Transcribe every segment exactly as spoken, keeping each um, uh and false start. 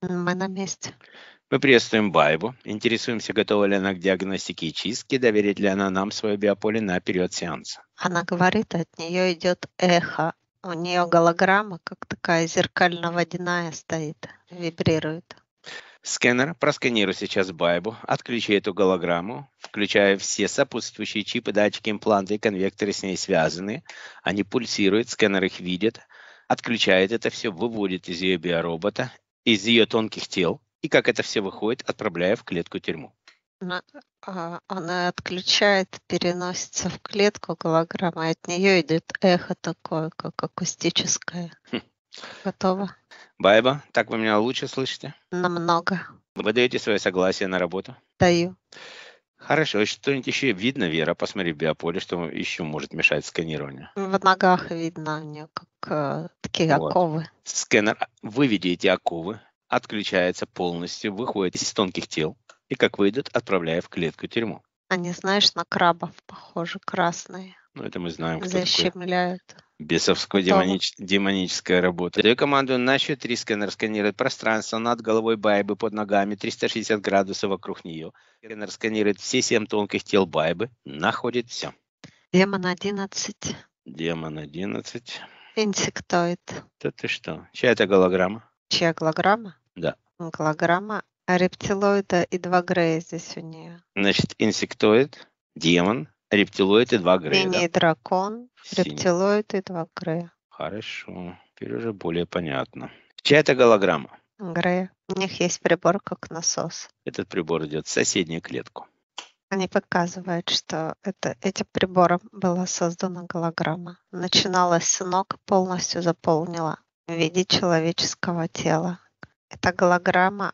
Мы на месте. Мы приветствуем Байбу. Интересуемся, готова ли она к диагностике и чистке, доверит ли она нам свое биополе на период сеанса. Она говорит, от нее идет эхо. У нее голограмма, как такая зеркально-водяная стоит, вибрирует. Скэнер, просканируй сейчас Байбу, отключи эту голограмму, включая все сопутствующие чипы, датчики, импланты и конвекторы с ней связаны. Они пульсируют, скэнер их видит, отключает это все, выводит из ее биоробота, из ее тонких тел, и как это все выходит, отправляя в клетку-тюрьму. Она, а, она отключает, переносится в клетку голограмма, и от нее идет эхо такое, как акустическое. Хм. Готово? Байба, так вы меня лучше слышите? Намного. Вы даете свое согласие на работу? Даю. Хорошо, что-нибудь еще видно, Вера? Посмотри в биополе, что еще может мешать сканированию. В ногах видно у нее, как э, такие Вот. оковы. Скэнер, выведи эти оковы, отключается полностью, выходит из тонких тел, и как выйдут, отправляя в клетку-тюрьму. Они, знаешь, на крабов похожи, красные. Ну, это мы знаем, кто такой. Защемляют. Бесовская Готово. демонич... демоническая работа. Даю команду на счет три. Скэнер сканирует пространство над головой Байбы, под ногами, триста шестьдесят градусов вокруг нее. Скэнер сканирует все семь тонких тел Байбы, находит все. Демон одиннадцать. Демон одиннадцать. Инсектоид. Да ты что? Чья это голограмма? Чья голограмма? Да. Голограмма рептилоида и два Грея здесь у нее. Значит, инсектоид, демон, рептилоид и два Грея, Синий да? дракон, Синий. рептилоид и два Грея. Хорошо. Теперь уже более понятно. Чья это голограмма? Грея. У них есть прибор как насос. Этот прибор идет в соседнюю клетку. Они показывают, что это, этим прибором была создана голограмма. Начиналась с ног, полностью заполнила в виде человеческого тела. Эта голограмма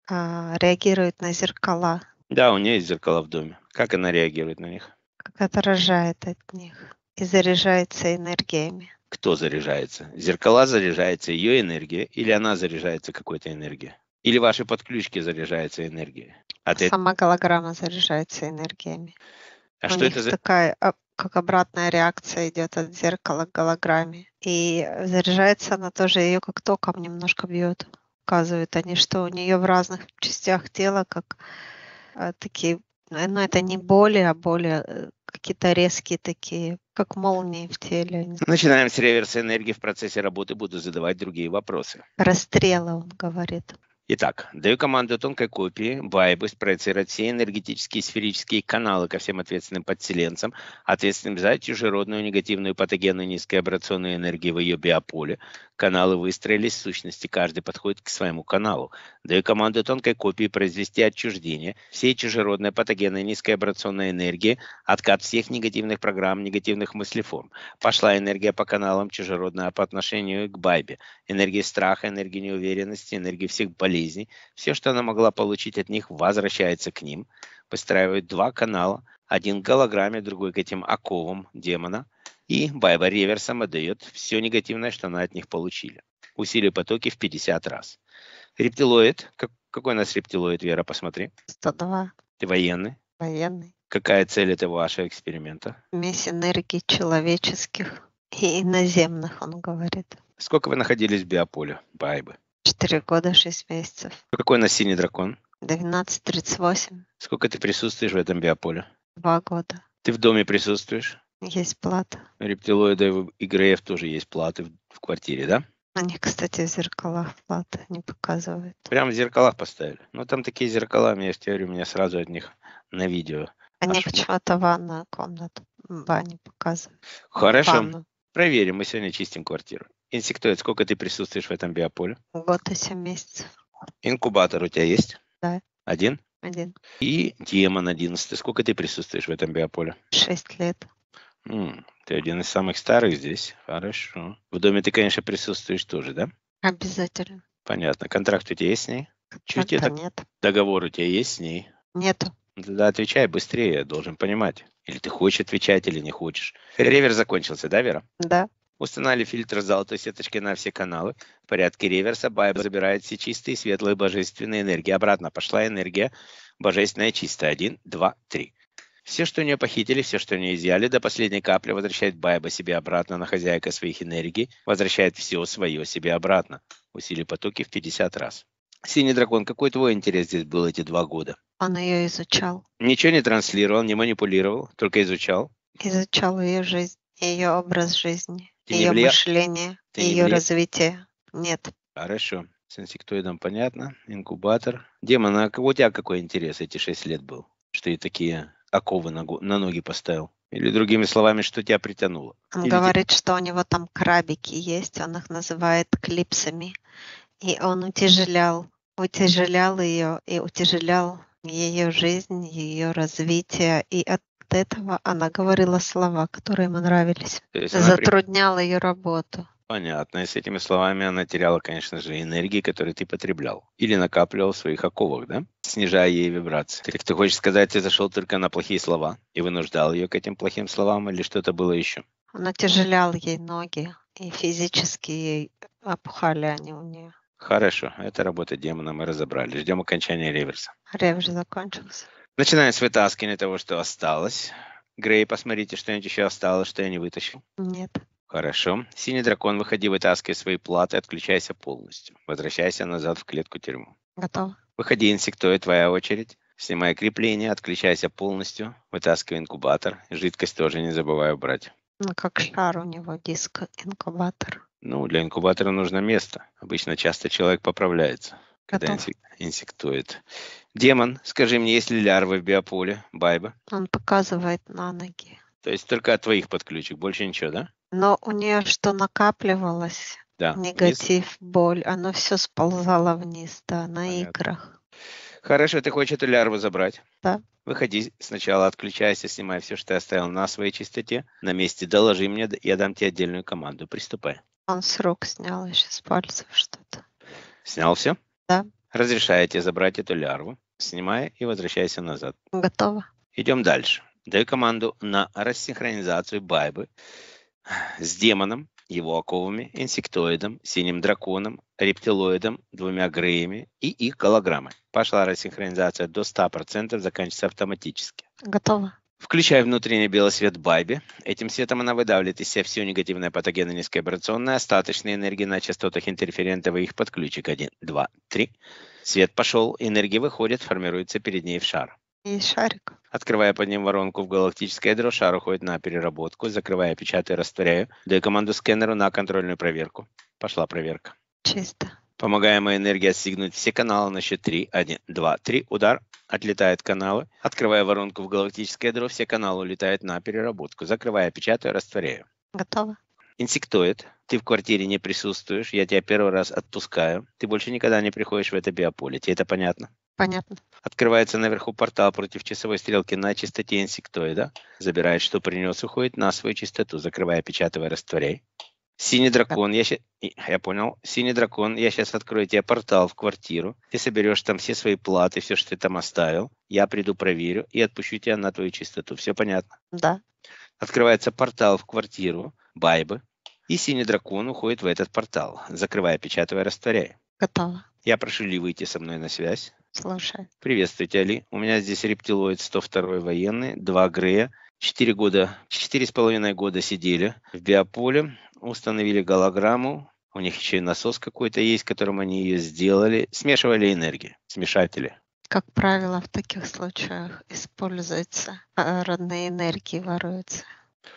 а, реагирует на зеркала, Да, у нее есть зеркала в доме. Как она реагирует на них? как отражает от них и заряжается энергиями. Кто заряжается? Зеркала заряжается ее энергия, или она заряжается какой-то энергией? Или ваши подключки заряжается энергией? А ты... Сама голограмма заряжается энергиями. А У что них это за... такая, а, как обратная реакция идет от зеркала к голограмме. И заряжается она тоже, ее как током немножко бьет. Показывают они, что у нее в разных частях тела как а, такие, ну это не боли, а боли э, какие-то резкие такие, как молнии в теле. не знаю. Начинаем с реверса энергии. В процессе работы буду задавать другие вопросы. Расстрелы, он говорит. Итак, даю команду тонкой копии Байбы спроецировать все энергетические сферические каналы ко всем ответственным подселенцам, ответственным за чужеродную негативную патогенную низкоабрационную энергию в ее биополе. Каналы выстроились, в сущности, каждый подходит к своему каналу. Даю команду тонкой копии произвести отчуждение всей чужеродной патогенной низкоабрационной энергии, откат всех негативных программ, негативных мыслеформ. Пошла энергия по каналам чужеродная по отношению к Байбе. Энергия страха, энергия неуверенности, энергия всех болезней. Все, что она могла получить от них, возвращается к ним. Выстраивают два канала. Один к голограмме, другой к этим оковам демона. И Байба реверсом отдает все негативное, что она от них получили. Усилие потоки в пятьдесят раз. Рептилоид. Как, какой у нас рептилоид, Вера, посмотри. сто два. Ты военный. Военный. Какая цель этого вашего эксперимента? Смесь энергий человеческих и иноземных, он говорит. Сколько вы находились в биополе Байбы? Четыре года, шесть месяцев. Какой у нас синий дракон? Двенадцать тридцать восемь. Сколько ты присутствуешь в этом биополе? Два года. Ты в доме присутствуешь? Есть плата. У рептилоидов и Греев тоже есть платы в, в квартире, да? Они, кстати, в зеркалах платы не показывают. Прямо в зеркалах поставили. Ну, там такие зеркала, я же говорю, меня сразу от них на видео. Они аж- почему-то ванную комнату, бани показывают. Хорошо. Ванну. Проверим, мы сегодня чистим квартиру. Инсектоид, сколько ты присутствуешь в этом биополе? Год и семь месяцев. Инкубатор у тебя есть? Да. Один? Один. И демон одиннадцатый. Сколько ты присутствуешь в этом биополе? Шесть лет. М, ты один из самых старых здесь. Хорошо. В доме ты, конечно, присутствуешь тоже, да? Обязательно. Понятно. Контракт у тебя есть с ней? Чуть Как-то это... нет. Договор у тебя есть с ней? Нету. Ну, тогда отвечай быстрее, я должен понимать. Или ты хочешь отвечать, или не хочешь. Ревер закончился, да, Вера? Да. Устанавливали фильтр с золотой сеточкой на все каналы. В порядке реверса Байба забирает все чистые, светлые, божественные энергии. Обратно пошла энергия божественная чистая. Один, два, три. Все, что у нее похитили, все, что у нее изъяли, до последней капли возвращает Байба себе обратно на хозяйка своих энергий. Возвращает все свое себе обратно. Усилие потоки в пятьдесят раз. Синий дракон, какой твой интерес здесь был эти два года? Он ее изучал. Ничего не транслировал, не манипулировал, только изучал. Изучал ее жизнь, ее образ жизни, Ты не ее влиял? мышление, Ты не ее влиял? развитие. Нет. Хорошо. С инсектоидом понятно. Инкубатор. Демон, а у тебя какой интерес эти шесть лет был? Что и такие оковы на, го- на ноги поставил? Или другими словами, что тебя притянуло? Он Или те- говорит, что у него там крабики есть, он их называет клипсами. И он утяжелял, утяжелял ее и утяжелял ее жизнь, ее развитие. И от этого она говорила слова, которые ему нравились. То есть она при- Затруднял ее работу. Понятно. И с этими словами она теряла, конечно же, энергии, которые ты потреблял. Или накапливал в своих оковах, да? Снижая ей вибрации. Так ты хочешь сказать, ты зашел только на плохие слова и вынуждал ее к этим плохим словам, или что-то было еще? Он утяжелял ей ноги, и физически ей опухали они у нее. Хорошо. Это работа демона, мы разобрали. Ждем окончания реверса. Ревж закончился. Начинаем с вытаскивания того, что осталось. Грей, посмотрите, что-нибудь еще осталось, что я не вытащил. Нет. Хорошо. Синий дракон, выходи, вытаскивай свои платы, отключайся полностью. Возвращайся назад в клетку тюрьму. Готово. Выходи, инсектоид, твоя очередь. Снимай крепление, отключайся полностью. Вытаскивай инкубатор. Жидкость тоже не забывай убрать. Ну, как шар у него, диск-инкубатор. Ну, для инкубатора нужно место. Обычно часто человек поправляется, когда Готов. инсек- инсектоид. Демон, скажи мне, есть ли лярвы в биополе? Байба? Он показывает на ноги. То есть только от твоих подключек, больше ничего, да? Но у нее что накапливалось, Да. Вниз? негатив, боль, оно все сползало вниз, да, на Понятно. икрах. Хорошо, ты хочешь эту лярву забрать? Да. Выходи, сначала отключайся, снимай все, что ты оставил на своей чистоте. На месте доложи мне, я дам тебе отдельную команду. Приступай. Он с рук снял еще с пальцев что-то. Снял все? Да. Разрешаю тебе забрать эту лярву. Снимай и возвращайся назад. Готово. Идем дальше. Даю команду на рассинхронизацию Байбы с демоном, его оковами, инсектоидом, синим драконом, рептилоидом, двумя греями и их голограммой. Пошла рассинхронизация до ста процентов, заканчивается автоматически. Готово. Включай внутренний белый свет Байби. Этим светом она выдавливает из себя всю негативную патогенную низковибрационную, остаточные энергии на частотах интерферентов и их подключек. Один, два, три. Свет пошел, энергия выходит, формируется перед ней в шар. Есть шарик. Открывая под ним воронку в галактическое ядро, шар уходит на переработку. Закрывая, печатаю, растворяю. Даю команду скэнеру на контрольную проверку. Пошла проверка. Чисто. Помогаемая энергия отстегнуть все каналы на счет три. Один, два, три. Удар. Отлетают каналы. Открывая воронку в галактическое ядро, все каналы улетают на переработку. Закрывая, печатаю, растворяю. Готово. Инсектоид. Ты в квартире не присутствуешь. Я тебя первый раз отпускаю. Ты больше никогда не приходишь в это биополе. Тебе это понятно? Понятно. Открывается наверху портал против часовой стрелки на частоте инсектоида. Забирает, что принес, уходит на свою частоту. Закрывая, печатывая, растворяй. Синий дракон, я, ща... я понял. Синий дракон, я сейчас открою тебе портал в квартиру. Ты соберешь там все свои платы, все, что ты там оставил. Я приду, проверю и отпущу тебя на твою чистоту. Все понятно? Да. Открывается портал в квартиру Байбы. И синий дракон уходит в этот портал. Закрывая, печатывая, растворяй. Готово. Я прошу Ли выйти со мной на связь. Слушай. Приветствуйте, Али. У меня здесь рептилоид сто второй военный, два Грея. Четыре года, четыре с половиной года сидели в биополе, установили голограмму. У них еще и насос какой-то есть, которым они ее сделали. Смешивали энергии, смешатели. Как правило, в таких случаях используются а, родные энергии, воруются.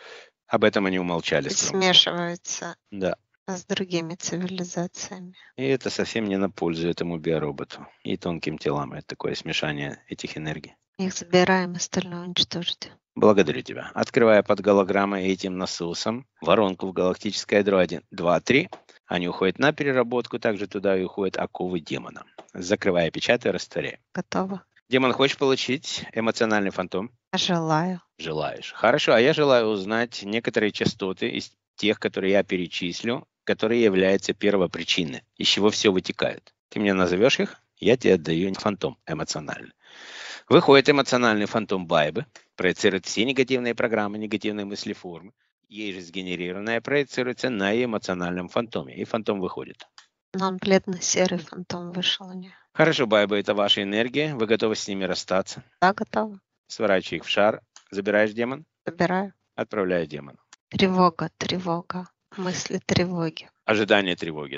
Об этом они умолчали. И скромно. смешиваются Да. с другими цивилизациями. И это совсем не на пользу этому биороботу и тонким телам. Это такое смешание этих энергий. Их забираем, остальное уничтожить. Благодарю тебя. Открывая под голограммой этим насосом воронку в галактическое ядро один, два, три. Они уходят на переработку, также туда и уходят оковы демона. Закрывая, печатаю, растворяю. Готово. Демон, хочешь получить эмоциональный фантом? Желаю. Желаешь. Хорошо, а я желаю узнать некоторые частоты из тех, которые я перечислю, которые являются первопричиной, из чего все вытекает. Ты мне назовешь их, я тебе отдаю фантом эмоциональный. Выходит эмоциональный фантом Байбы, проецирует все негативные программы, негативные мыслеформы. Ей же сгенерированная проецируется на эмоциональном фантоме, и фантом выходит. Но он бледно-серый фантом вышел у нее. Хорошо, Байба, это ваша энергия, вы готовы с ними расстаться? Да, готово. Сворачивай их в шар, забираешь демон, Забираю. отправляю демона. Тревога, тревога. Мысли тревоги. Ожидание тревоги, да?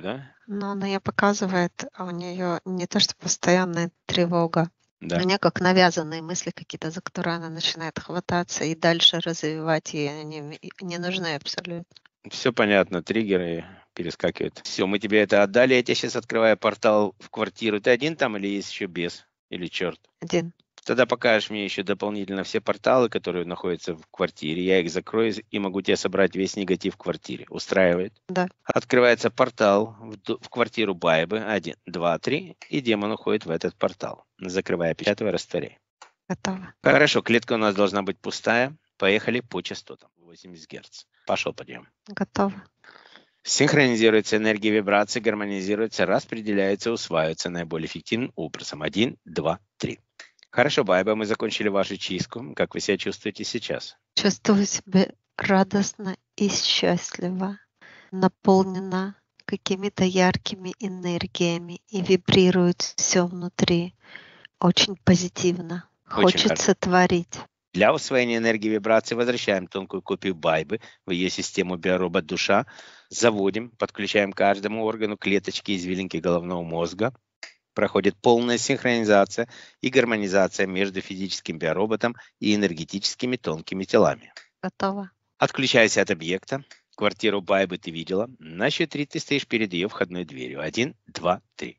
Но она ее показывает, а у нее не то что постоянная тревога, у Да. нее как навязанные мысли какие-то, за которые она начинает хвататься и дальше развивать, ей они м- и не нужны абсолютно. Все понятно, триггеры перескакивают. Все, мы тебе это отдали. Я тебе сейчас открываю портал в квартиру. Ты один там или есть еще бес? Или черт? Один. Тогда покажешь мне еще дополнительно все порталы, которые находятся в квартире. Я их закрою и могу тебе собрать весь негатив в квартире. Устраивает? Да, Открывается портал в, д- в квартиру Байбы. Один, два, три. И демон уходит в этот портал. Закрывая, печатывая, растворяй. готово. Хорошо, клетка у нас должна быть пустая. Поехали по частотам. восемьдесят Гц. Пошел подъем. Готово. Синхронизируется энергия вибрации, гармонизируется, распределяется, усваивается наиболее эффективным образом. Один, два, три. Хорошо, Байба, мы закончили вашу чистку. Как вы себя чувствуете сейчас? Чувствую себя радостно и счастливо, наполнена какими-то яркими энергиями и вибрирует все внутри. Очень позитивно. Очень хорошо. Хочется творить. Для усвоения энергии вибрации возвращаем тонкую копию Байбы в ее систему биоробот душа. Заводим, подключаем к каждому органу клеточки извилинки головного мозга. Проходит полная синхронизация и гармонизация между физическим биороботом и энергетическими тонкими телами. Готово. Отключайся от объекта. Квартиру Байбы ты видела. На счет три ты стоишь перед ее входной дверью. Один, два, три.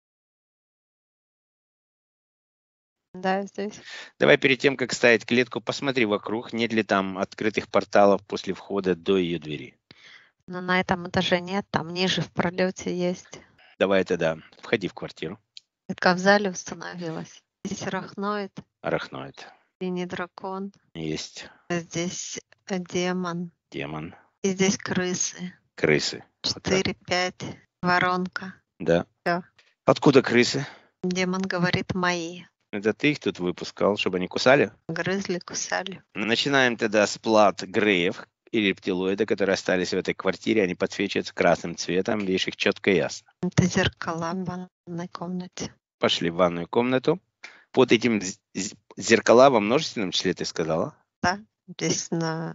Да, здесь. Давай перед тем, как ставить клетку, посмотри вокруг, нет ли там открытых порталов после входа до ее двери. Но на этом этаже нет, там ниже в пролете есть. Давай тогда входи в квартиру. Клетка в зале установилась. Здесь арахноид, Арахноид. синий дракон, Есть здесь э, демон, демон. и здесь крысы. Крысы. Вот так. Четыре, пять, воронка. Да. Всё. Откуда крысы? Демон говорит мои. Это ты их тут выпускал, чтобы они кусали? Грызли, кусали. Начинаем тогда с плат греев и рептилоида, которые остались в этой квартире. Они подсвечиваются красным цветом. Видишь их четко и ясно. Это зеркала в ванной комнате. Пошли в ванную комнату. Под этим з- з- зеркала во множественном числе ты сказала? Да, здесь на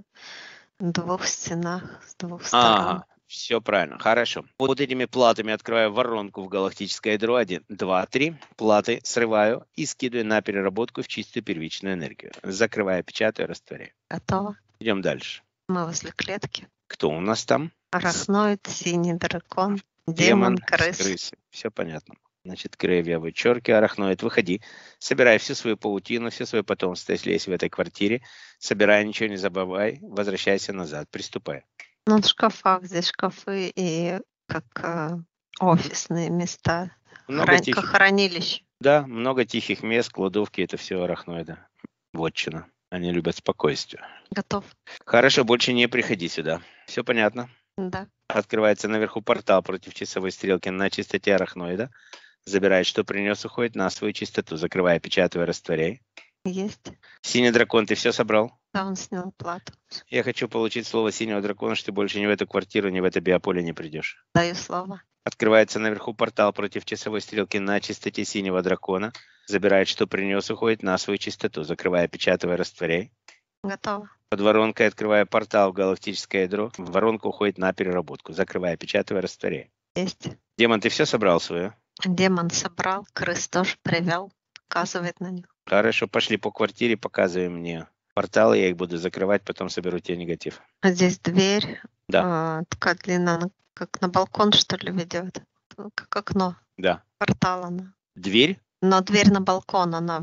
двух стенах с двух сторон. Ага, все правильно, хорошо. Под этими платами открываю воронку в галактическое ядро. Один, два, три. Платы срываю и скидываю на переработку в чистую первичную энергию. Закрываю, печатаю, растворяю. Готово. Идем дальше. Мы возле клетки. Кто у нас там? Арахноид, синий дракон, Демон, демон, крыс. крысы. Все понятно. Значит, Грейв я вычеркиваю, арахноид, выходи. Собирай всю свою паутину, все свое потомство, если есть в этой квартире. Собирай, ничего не забывай, возвращайся назад, приступай. Ну, в шкафах здесь шкафы и как э, офисные места. Много Хран- тихих. Как хранилище. Да, много тихих мест, кладовки, это все арахноиды. Вотчина. Они любят спокойствие. Готов. Хорошо, больше не приходи сюда. Все понятно. Да. Открывается наверху портал против часовой стрелки на частоте арахноида. Забирает, что принес, уходит на свою частоту. Закрывая, печатывая, растворяй. Есть. Синий дракон, ты все собрал? Да, он снял плату. Я хочу получить слово синего дракона, что ты больше ни в эту квартиру, ни в это биополе не придешь. Даю слово. Открывается наверху портал против часовой стрелки на частоте синего дракона. Забирает, что принес, уходит на свою частоту. Закрывая, печатывая, растворяй. Готово. Под воронкой открывая портал в галактическое ядро. Воронка уходит на переработку. Закрывая, печатывая, растворяй. Есть. Демон, ты все собрал свое? Демон собрал, крыс тоже привел. Показывает на них. Хорошо, пошли по квартире, показывай мне порталы, я их буду закрывать, потом соберу тебе негатив. А здесь дверь. Да. а, такая длина, на- как на балкон, что ли, ведет. Ну, Как окно. Да. Портал она. Дверь? Но дверь на балкон, она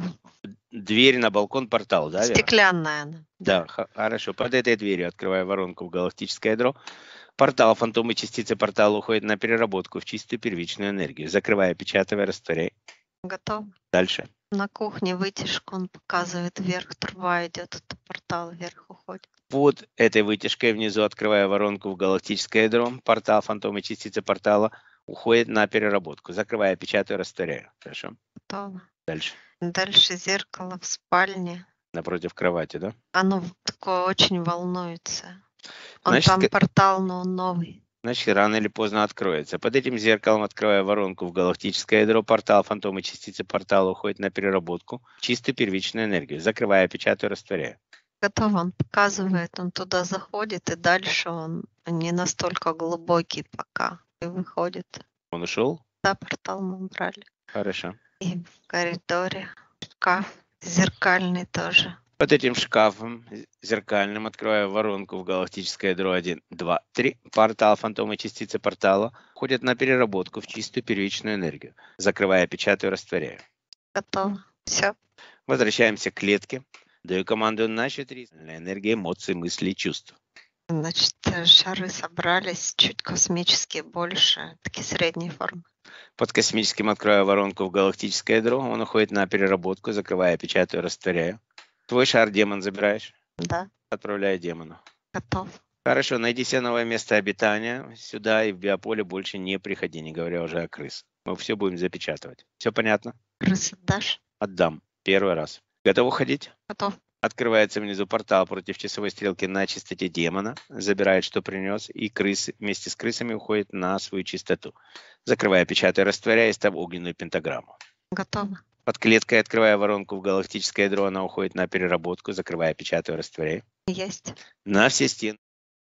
Дверь на балкон, портал, да, Вера? стеклянная. Она. Да, х- хорошо. Под этой дверью открываю воронку в галактическое ядро. Портал, фантомы, частицы портала уходят на переработку в чистую первичную энергию. Закрывая, печатывая, растворяй. Готов. Дальше. На кухне вытяжку он показывает вверх, труба идет, это портал вверх уходит. Под этой вытяжкой внизу открываю воронку в галактическое ядро. Портал, фантомы, частицы портала уходят на переработку. Закрывая, печатаю, растворяю. Хорошо. Готово. Дальше. Дальше зеркало в спальне. Напротив кровати, да? Оно в- такое очень волнуется. Он Значит, там ка- портал, но он новый. Значит, рано или поздно откроется. Под этим зеркалом, открывая воронку в галактическое ядро, портал, фантомы, частицы портала уходят на переработку в чистую первичную энергию. Закрывая, печатаю, растворяю. Готово, он показывает, он туда заходит, и дальше он не настолько глубокий пока. И выходит. Он ушел? Да, портал мы убрали. Хорошо. И в коридоре шкаф зеркальный тоже. Под этим шкафом зеркальным открываю воронку в галактическое ядро один, два, три. Портал, фантомы, частицы портала ходят на переработку в чистую первичную энергию. Закрывая, печатаю, растворяю. Готово. Все. Возвращаемся к клетке. Даю команду на четыре. Энергия, эмоции, мысли и чувства. Значит, шары собрались, чуть космические, больше, такие средней формы. Под космическим открываю воронку в галактическое ядро. Он уходит на переработку. Закрываю, печатаю, растворяю. Твой шар демон забираешь? Да. Отправляю демону. Готов. Хорошо, найди себе новое место обитания. Сюда и в биополе больше не приходи, не говоря уже о крысах. Мы все будем запечатывать. Все понятно? Крысы дашь? Отдам. Первый раз. Готов уходить? Готов. Открывается внизу портал против часовой стрелки на чистоте демона. Забирает, что принес. И крысы вместе с крысами уходит на свою чистоту. Закрывая, печатая, растворяя, и ставь огненную пентаграмму. Готово. Под клеткой открывая воронку в галактическое ядро, она уходит на переработку. Закрывая, печатаю, растворяю. Есть. На все стены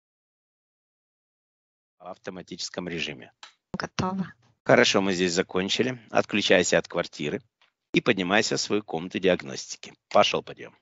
в автоматическом режиме. Готово. Хорошо, мы здесь закончили. Отключайся от квартиры и поднимайся в свою комнату диагностики. Пошел, подъем.